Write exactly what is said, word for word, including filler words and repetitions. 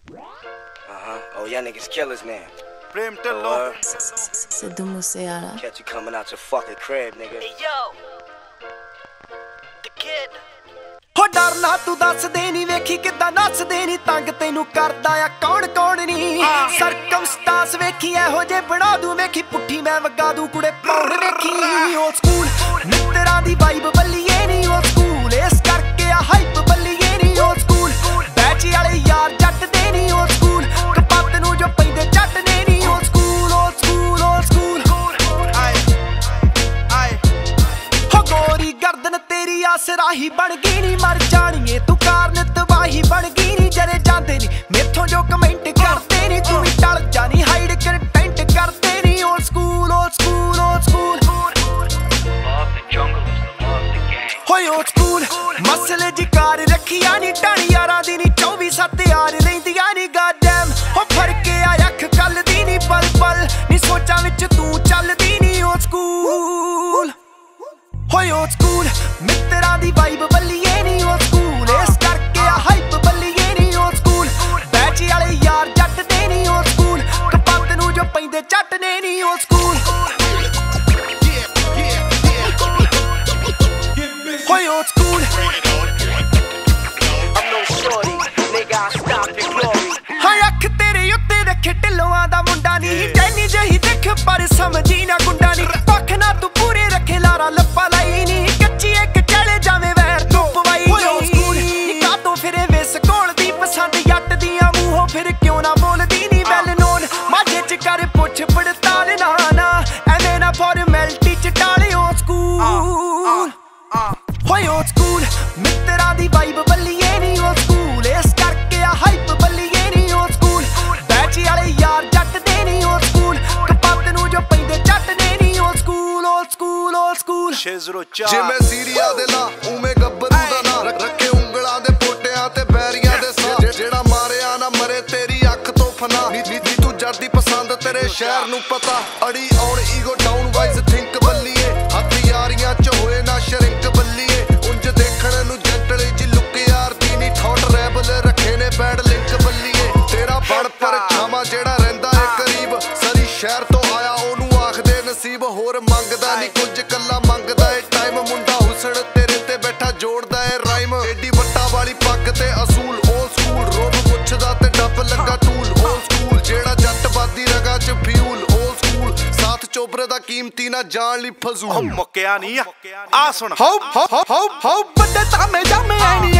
Uh-huh. Oh, y'all niggas killers now. Prem Tillo. Sidhu Moosewala. Catch you coming out your fucking crib, nigga. Hey, yo. The kid. ਹੋ ਡਰਨਾ ਤੂੰ ਦੱਸਦੇ ਨਹੀਂ ਵੇਖੀ ਕਿੱਦਾਂ ਨੱਚਦੇ ਨਹੀਂ ਤੰਗ ਤੈਨੂੰ ਕਰਦਾ ਆ ਕੌਣ ਕੌਣ ਨਹੀਂ ਸਰਕਮਸਟੈਂਸ ਵੇਖੀ ਇਹੋ ਜੇ ਬਣਾ ਦੂੰ ਵੇਖੀ ਪੁੱਠੀ ਮੈਂ ਵਗਾ ਦੂੰ ਕੁੜੇ ਪੌੜ ਵੇਖੀ ਉਹ ਸਕੂਲ ਮਿੱਤਰਾਂ ਦੀ ਵਾਈਬ ਬੱਲੀਏ ਨਹੀਂ ਉਹ ਸਕੂਲ ਇਸ ਕਰਕੇ ਆ ਹਾਈਪ ਬੱਲੀਏ ਨਹੀਂ ਉਹ ਸਕੂਲ ਬੈਚ ਵਾਲੇ ਯਾਰ ਜੱਟ ਦੇ ਨਹੀਂ ਉਹ ਸਕੂਲ ਕਪੱਤ ਨੂੰ ਜੋ ਪੈਂਦੇ ਜੱਟ ਨੇ ਨਹੀਂ ਉਹ ਸਕੂਲ ਉਹ ਸਕੂਲ ਉਹ ਸਕੂਲ ਹੋ ਗੋਰੀ ਗਰਦਨ ਤੇਰੀ ਆਸਰਾਹੀ ਬਣ ਗਈ ਨੀ ਮਰ ਜਾਣੀਏ ਤੂੰ ਕਾਰਨ ਤਬਾਹੀ ਬਣ ਗਈ ਨੀ ਜਰੇ ਜਾਂਦੇ ਨੀ ਮੇਥੋਂ ਜੋ ਕਮੈਂਟ ਕਰਦੇ ਨੀ ਤੂੰ ਵੀ ਟਲ ਜਾਣੀ ਹਾਈਡ ਕੰਟੈਂਟ ਕਰਦੇ ਨੀ old school old school old school ਹੋਏ ਓਲਡ ਸਕੂਲ ਮਸਲੇ ਜੀ ਕਾਰ ਰੱਖੀਆਂ ਨੀ ਢਾਣੀ ਯਾਰਾਂ ਦੀ ਨੀ ਚੌਵੀ ਸੱਤ ਯਾਰ ਰਹਿੰਦੀਆਂ ਨੀ ਗਾਡੈਮ ਹੋ ਫੜ ਕੇ ਆ ਅੱਖ ਕੱਲ ਦੀ ਨੀ ਪਲ ਪਲ ਨੀ ਸੋਚਾਂ ਵਿੱਚ ਤੂੰ ਚੱਲਦੀ ਨੀ ਓਲਡ ਸਕੂਲ ਹੋਏ ਓਲਡ ਸਕੂਲ ਮਿੱਤਰਾਂ ਦੀ ਵਾਈਬ ਬੱਲੀਏ ਨੀ ਓਲਡ ਸਕੂਲ ਇਸ ਕਰਕੇ ਆ ਹਾਈਪ ਬੱਲੀਏ ਨੀ ਓਲਡ ਸਕੂਲ ਬੈਚ ਵਾਲੇ ਯਾਰ ਜੱਟ ਦੇ ਨੀ ਓਲਡ ਸਕੂਲ ਕਪੱਤ ਨੂੰ ਜੋ ਪੈਂਦੇ ਜੱਟ ਨੇ ਨੀ ਓਲਡ ਸਕੂਲ ਹੋਏ ਓਲਡ ਸਕੂਲ ਹਾਏ ਅੱਖ ਤੇਰੇ ਉੱਤੇ ਰੱਖੇ ਢਿੱਲੋਆਂ ਦਾ ਮੁੰਡਾ ਨੀ ਟੈਨੀ ਜਿਹੀ ਦੇਖ ਪਰ ਸਮਝੀ ਨਾ ਗੁੰਡਾ ਨੀ ਪੱਖ ਨਾ ਤੂੰ ਪੂਰੇ ਰੱਖੇ ਲਾਰਾ ਲੱਪਾ ਲਾਈ ਨੀ ਕੱਚੀ ਇੱਕ ਚਲੇ ਜਾਵੇਂ ਵੈਰ ਤੂੰ ਪਵਾਈ ਨੀ ਕਾਤੋਂ ਫਿਰੇ ਵਿਸ ਕੋਲ ਦੀ ਪਸੰਦ ਜੱਟ ਦੀਆਂ ਮੂੰਹੋਂ ਫਿਰ ਕਿਉਂ ਨਾ ਬੋਲਦੀ ਨੀ ਵੈਲ ਨੋਨ ਮਾਝੇ ਚ ਕਰ ਪੁੱਛ ਪੜਤਾਲ ਨਾ ਨਾ ਐਵੇਂ ਨਾ ਫਾਰਮੈਲਿਟੀ ਚ ਟਾਲਿਓ ਸਕੂਲ ਹੋਏ ਓਲਡ ਸਕੂਲ ਮਿੱਤਰਾਂ ਦੀ ਵਾਈਬ ਬੱਲੀਏ ਨੀ ਓਲਡ ਸਕੂਲ ਇਸ ਕਰਕੇ ਆ ਹਾਈਪ ਬੱਲੀਏ ਨੀ ਓਲਡ ਸਕੂਲ ਬੈਚ ਵਾਲੇ ਯਾਰ ਜੱਟ ਦੇ ਨੀ ਓਲਡ ਸਕੂਲ ਕਪੱਤ ਨੂੰ ਜੋ ਪੈਂਦੇ ਜੱਟ ਨੇ ਨੀ old school old school old school ਛੇ ਜ਼ੀਰੋ ਚਾਰ ਜਿਵੇਂ ਸੀਰੀਆ ਦੇ ਲਾ ਉਵੇਂ ਗੱਭਰੂ ਦਾ ਨਾਂ ਰੱਖੇ ਉਂਗਲਾਂ ਦੇ ਪੋਟਿਆਂ ਤੇ ਬੈਰੀਆਂ ਦੇ ਸਾਹ ਜਿਹੜਾ ਮਾਰਿਆ ਨਾ ਮਰੇ ਤੇਰੀ ਅੱਖ ਤੋਂ ਫਨਾ ਨੀ ਤੂੰ ਜੱਟ ਦੀ ਪਸੰਦ ਤੇਰੇ ਸ਼ਹਿਰ ਨੂੰ ਪਤਾ ਅੜੀ ਔਰ ਈਗੋ ਡਾਊਨ ਵਾਈਜ਼ ਥਿੰਕ ਬੱਲੀਏ ਹੱਥ ਯਾਰੀਆਂ ਚ ਹੋਏ ਨਾ ਸ਼ਰਿੰਕ ਬੱਲੀਏ ਉਂਝ ਦੇਖਣ ਨੂੰ ਜੈਂਟਲ ਜੀ ਲੁੱਕ ਯਾਰ ਦੀ ਨੀ ਠੋਟ ਰੈਬਲ ਰੱਖੇ ਨੇ ਬੈਡ ਲਿੰਕ ਬੱਲੀਏ ਤੇਰਾ ਬਣ ਪਰ ਛਾਵਾਂ ਜਿਹੜਾ ਰਹਿੰਦਾ ਏ ਕਰੀਬ ਸਰੀ ਸ਼ਹਿਰ ਤੋਂ ਆਇਆ ਉਹਨੂੰ ਆਖਦੇ ਨਸੀਬ ਹੋਰ ਮੰਗਦਾ ਨੀ ਕੁਝ ਕੱਲਾ ਮੰਗਦਾ ਏ ਟਾਈਮ ਮੁੰਡਾ ਹੁਸਨ ਤੇਰੇ ਤੇ ਬੈਠਾ ਜੋੜਦਾ ਏ ਰਾਈਮ ਏਡੀ ਵੱਟਾ ਵਾਲੀ ਪੱਗ ਤੇ ਅਸੂਲ ਓਲਡ ਸਕੂਲ ਰੋਬ ਪੁੱਛਦਾ ਤੇ ਡੱਬ ਲੱਗਾ ਟੂਲ ਓਲਡ ਸਕੂਲ ਜਿਹੜਾ ਜੱਟ ਬਾਦੀ ਰਗਾ ਚ ਫਿਊਲ ਓਲਡ ਸਕੂਲ ਸਾਥ ਚੋਬਰੇ ਦਾ ਕੀਮਤੀ ਨਾ ਜਾਣ ਲਈ ਫਜ਼ੂਲ ਮੁੱਕਿਆ ਨਹੀਂ ਆ ਆ ਸੁਣ ਹਾਉ ਹਾਉ ਹਾਉ ਵੱਡੇ ਤਾਮੇ ਜਾਮੇ ਐ ਨੀ